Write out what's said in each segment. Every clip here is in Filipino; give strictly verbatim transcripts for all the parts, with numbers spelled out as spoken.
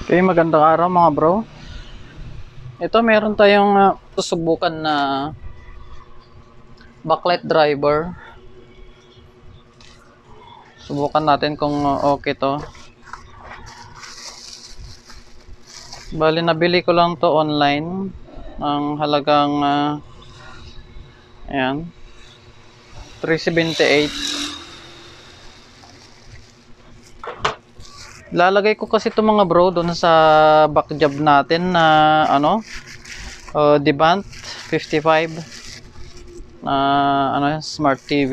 Okay, magandang araw mga bro. Ito meron tayong uh, susubukan na backlight driver. Subukan natin kung uh, okay to. Bali nabili ko lang to online ng halagang uh, ayan, three seventy-eight. Lalagay ko kasi to mga bro doon sa back job natin na ano, uh, Devant fifty-five na ano, smart T V.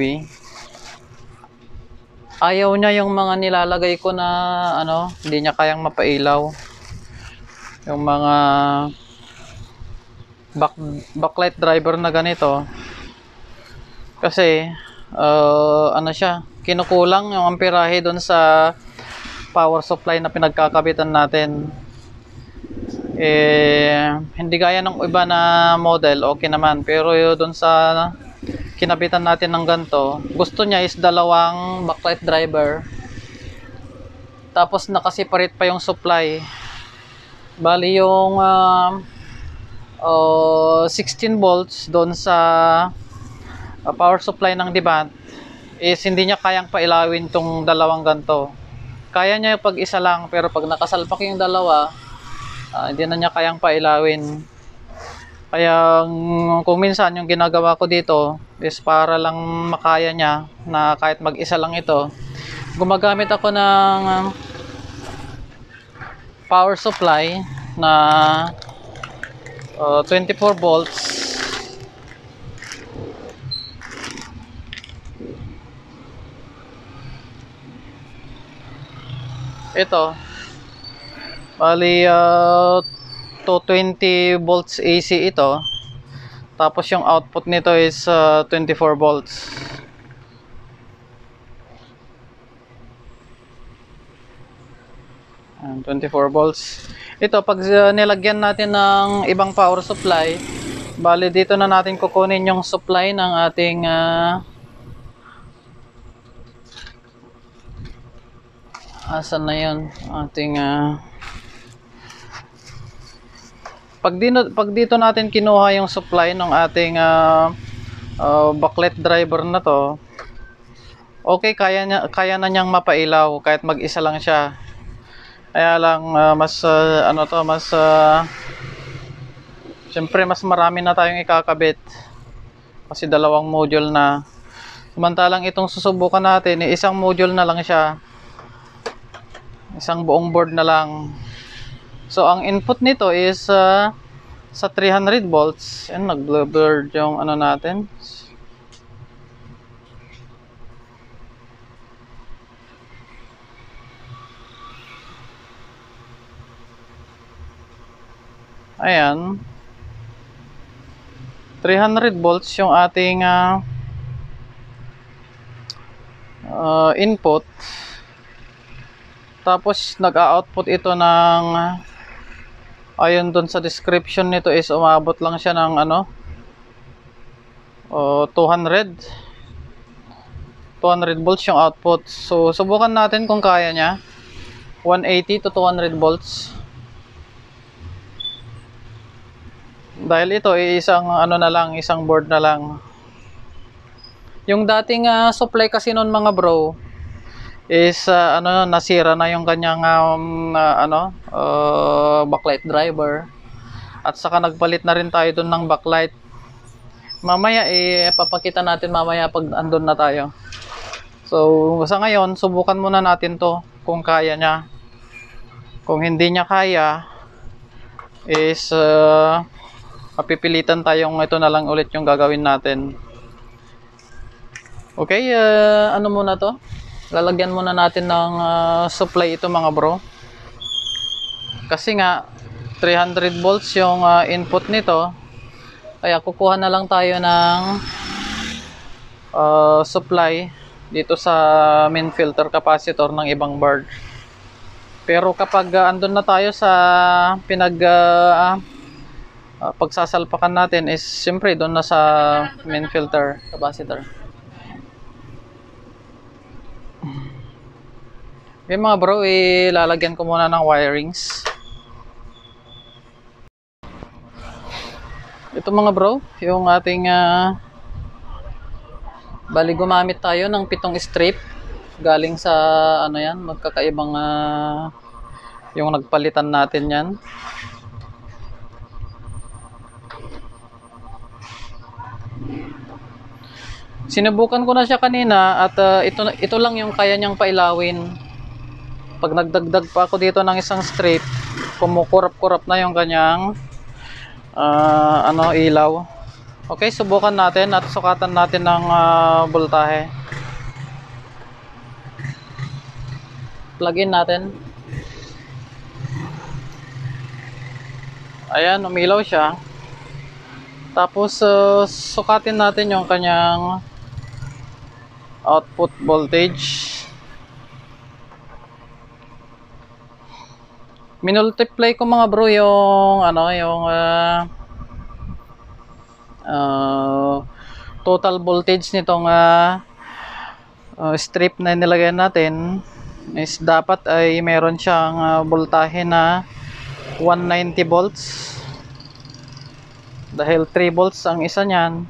Ayaw niya yung mga nilalagay ko na ano, hindi niya kayang mapailaw. Yung mga back, backlight driver na ganito. Kasi uh, ano siya, kinukulang yung amperahe doon sa power supply na pinagkakabitan natin. Eh hindi gaya ng iba na model, okay naman, pero doon sa kinabitan natin ng ganito, gusto niya is dalawang backlight driver, tapos nakaseparate pa yung supply. Bali yung uh, uh, sixteen volts doon sa uh, power supply ng Devant is hindi niya kayang pailawin tong dalawang ganito. Kaya niya pag isa lang, pero pag nakasalpak yung dalawa, uh, hindi na niya kayang pailawin. Kaya kung minsan yung ginagawa ko dito is para lang makaya niya na kahit mag-isa lang ito, gumagamit ako ng power supply na uh, twenty-four volts. Ito bali uh, two twenty volts A C ito, tapos yung output nito is uh, twenty-four volts. twenty-four volts. Ito pag uh, nilagyan natin ng ibang power supply, bali dito na natin kukunin yung supply ng ating uh, asan na yun ating uh, pag, dito, pag dito natin kinuha yung supply ng ating uh, uh, backlight driver na to, okay, kaya, niya, kaya na niyang mapailaw kahit mag-isa lang siya. Kaya lang uh, mas uh, ano to, mas uh, siyempre mas marami na tayong ikakabit kasi dalawang module na. Samantalang itong susubukan natin, eh, isang module na lang siya, isang buong board na lang. So ang input nito is uh, sa three hundred volts. And nag-blur yung ano natin. Ayan, three hundred volts yung ating uh, uh, input. Tapos nag-output ito ng, ayon dun sa description nito is umabot lang siya ng ano, uh, two hundred volts yung output. So subukan natin kung kaya niya one eighty to two hundred volts. Dahil ito ay isang ano na lang, isang board na lang. Yung dating uh, supply kasi noon mga bro is uh, ano, nasira na yung kanyang um, uh, ano uh, backlight driver, at saka nagpalit na rin tayo doon ng backlight. Mamaya eh papakita natin mamaya pag andun na tayo. So sa ngayon subukan muna natin to kung kaya niya. Kung hindi niya kaya is uh, mapipilitan tayong ito na lang ulit yung gagawin natin. Okay, uh, ano muna to, lalagyan muna natin ng uh, supply ito mga bro, kasi nga three hundred volts yung uh, input nito. Kaya kukuha na lang tayo ng uh, supply dito sa main filter capacitor ng ibang board. Pero kapag uh, andun na tayo sa pinag uh, uh, pagsasalpakan natin is siyempre doon na sa main filter capacitor. Okay mga bro, ilalagyan ko muna ng wirings. Ito mga bro, yung ating uh, bali gumamit tayo ng pitong strip galing sa ano yan, magkakaibang uh, yung nagpalitan natin yan. Sinubukan ko na siya kanina at uh, ito, ito lang yung kaya niyang pailawin. Pag nagdagdag pa ako dito ng isang strip, kumukurap-kurap na yung kanyang uh, ano, ilaw. Okay, subukan natin at sukatan natin ng uh, voltahe. Plug in natin. Ayan, umilaw siya. Tapos uh, sukatin natin yung kanyang output voltage. Minultiply ko mga bro yung ano, yung uh, uh, total voltage nitong uh, uh, strip na nilagay natin is dapat ay meron siyang uh, voltahe na one ninety volts. Dahil three volts ang isa niyan.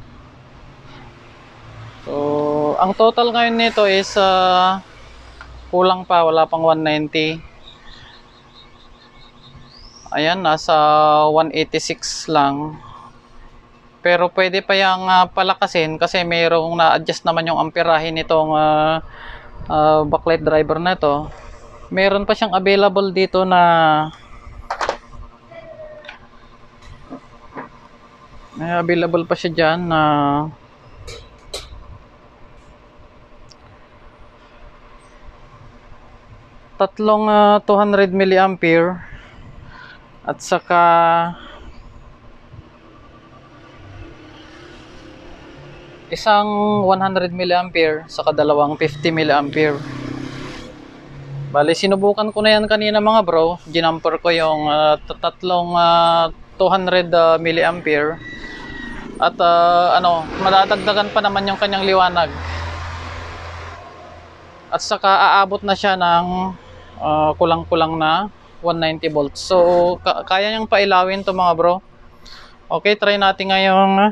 So, ang total ngayon nito is uh, kulang pa, wala pang one ninety. Ayan, nasa one eighty-six lang. Pero pwede pa yung uh, palakasin kasi mayroong na-adjust naman yung amperahe nitong uh, uh, backlight driver na ito. Meron pa siyang available dito na may available pa siya dyan na tatlong uh, two hundred milliampere at saka isang one hundred milliampere saka dalawang fifty milliampere. Bali sinubukan ko na yan kanina mga bro, ginamper ko yung uh, tatlong uh, two hundred milliampere at uh, ano, madadagdagan pa naman yung kanyang liwanag at saka aabot na siya ng uh, kulang-kulang na one ninety volts. So ka kaya niyang pailawin to mga bro. Okay, try natin ngayong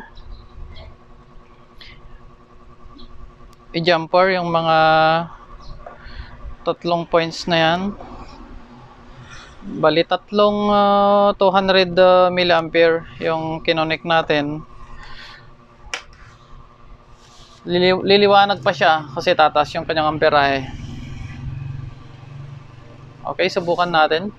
i-jumper yung mga tatlong points na yan. Bali tatlong uh, two hundred milliampere yung kinonek natin. Lili liliwanag pa siya kasi tataas yung kanyang amperahe. Okay, subukan natin.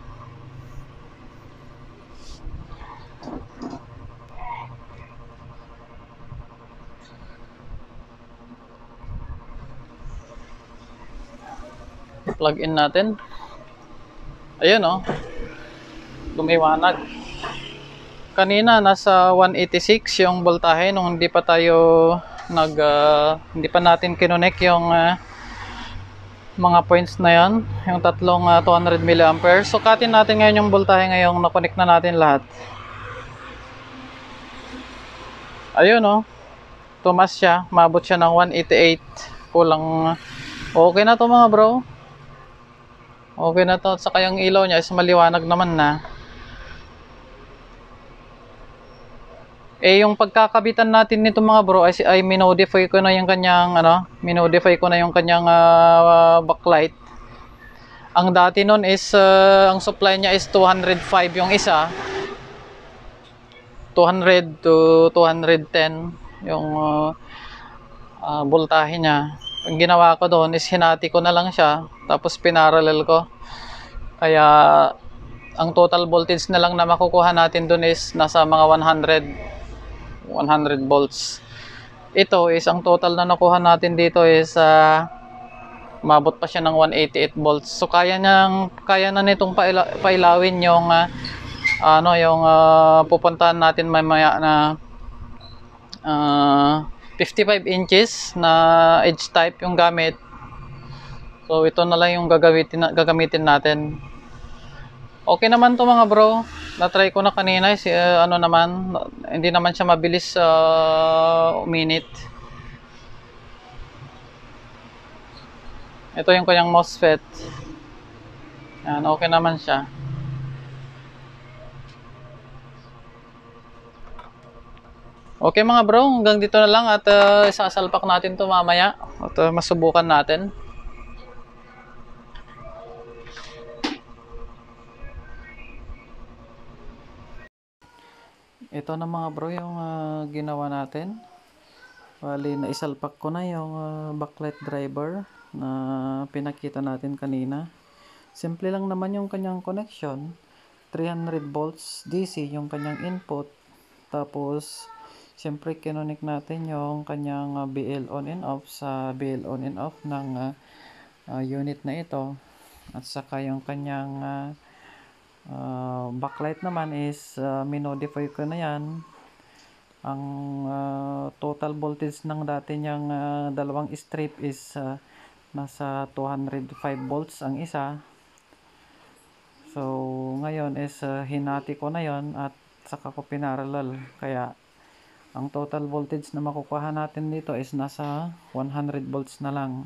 Plug in natin. Ayun oh, lumiwanag. Kanina nasa one eighty-six yung voltahe nung hindi pa tayo nag uh, hindi pa natin kinonek yung uh, mga points na yan, yung tatlong uh, two hundred milliampere. Sukatin natin ngayon yung voltahe ngayong na-connect na natin lahat. Ayun oh, tumas siya, maabot siya ng one eighty-eight. Kulang. Okay na to mga bro. Okay na to. Saka yung ilaw niya is maliwanag naman na. Eh yung pagkakabitan natin nito mga bro ay, ay minodify ko na yung kanyang ano, minodify ko na yung kanyang uh, backlight. Ang dati nun is uh, ang supply niya is two hundred five yung isa. two hundred to two ten yung uh, uh, voltahe niya. Ang ginawa ko doon is hinati ko na lang siya tapos pinarallel ko. Kaya ang total voltage na lang na makukuha natin doon is nasa mga one hundred volts. Ito is ang total na nakuha natin dito is uh, mabot pa siya ng one eighty-eight volts. So kaya niyang kaya na nitong paila, pailawin yung uh, ano yung uh, pupuntahan natin mamaya na uh, fifty-five inches na edge type yung gamit. So ito na lang yung gagamitin gagamitin natin. Okay naman to mga bro. Na-try ko na kanina, si uh, ano naman, hindi naman siya mabilis uh, uminit. Ito yung kanyang MOSFET. Yan, okay naman siya. Okay mga bro, hanggang dito na lang at uh, isasalpak natin to mamaya at uh, masubukan natin. Ito na mga bro yung uh, ginawa natin. Bali, naisalpak ko na yung uh, backlight driver na pinakita natin kanina. Simple lang naman yung kanyang connection. three hundred volts D C yung kanyang input. Tapos, siyempre kinonik natin yung kanyang uh, B L on and off sa B L on and off ng uh, uh, unit na ito. At saka yung kanyang uh, uh, backlight naman is uh, minodify ko na yan. Ang uh, total voltage ng dati niyang uh, dalawang strip is uh, nasa two hundred five volts ang isa. So ngayon is uh, hinati ko na yon at saka ko pinarallel, kaya ang total voltage na makukuha natin dito is nasa one hundred volts na lang.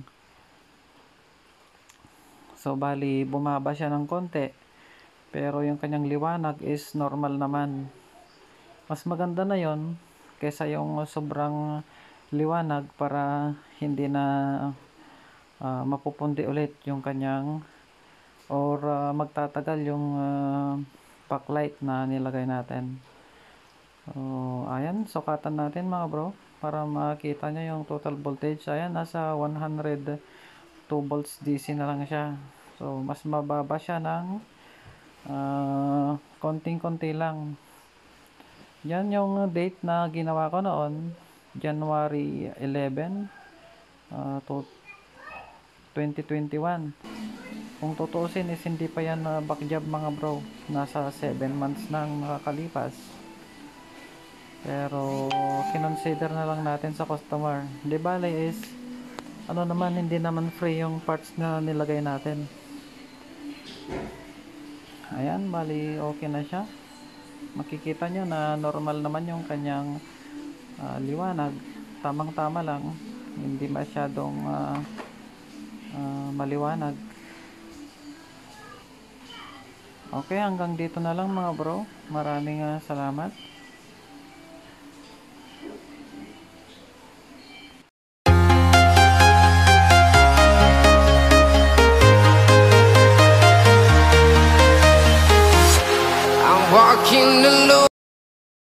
So bali bumaba siya ng konti, pero yung kanyang liwanag is normal naman. Mas maganda na yon kaysa yung sobrang liwanag, para hindi na uh, mapupundi ulit yung kanyang or uh, magtatagal yung uh, backlight na nilagay natin. So ayan, sukatan natin mga bro para makita nyo yung total voltage. Ayan, nasa one hundred two volts D C na lang siya. So mas mababa siya ng uh, konting-konti lang. Yan yung date na ginawa ko noon, January eleven, uh, twenty twenty-one. Kung tutuusin is hindi pa yan uh, back job mga bro, nasa seven months nang nakakalipas. Pero kinonsider na lang natin sa customer. Di bale is ano naman, hindi naman free yung parts na nilagay natin. Ayan, bali okay na siya. Makikita nyo na normal naman yung kanyang uh, liwanag, tamang tama lang, hindi masyadong uh, uh, maliwanag. Okay, hanggang dito na lang mga bro, maraming uh, salamat. Walking alone.